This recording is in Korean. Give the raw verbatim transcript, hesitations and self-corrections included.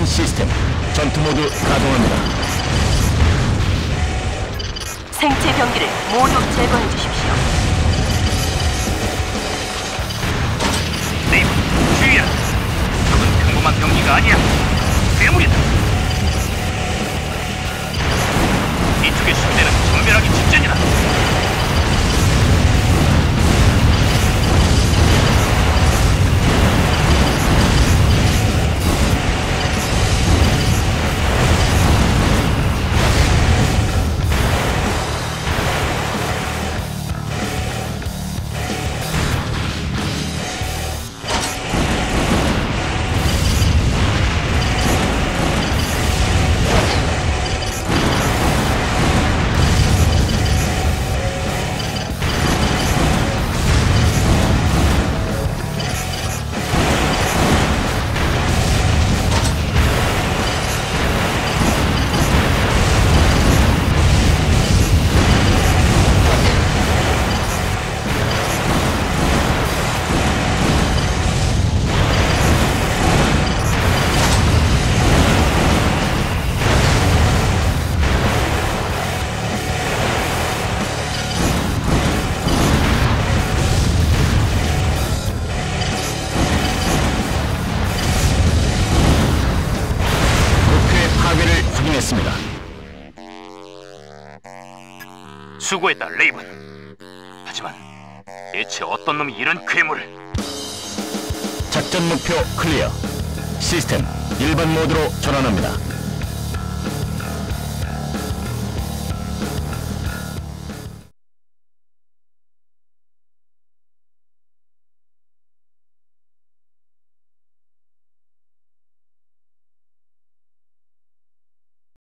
메인 시스템 전투 모드 가동합니다. 생체 병기를 모두 제거해 주십시오. 네이버, 주의야. 적은 평범한 병기가 아니야. 괴물이다. 이쪽의 상대는 전멸하기 직전이다. 했습니다. 수고했다, 레이븐. 하지만 대체 어떤 놈이 이런 괴물을... 작전 목표 클리어. 시스템 일반 모드로 전환합니다.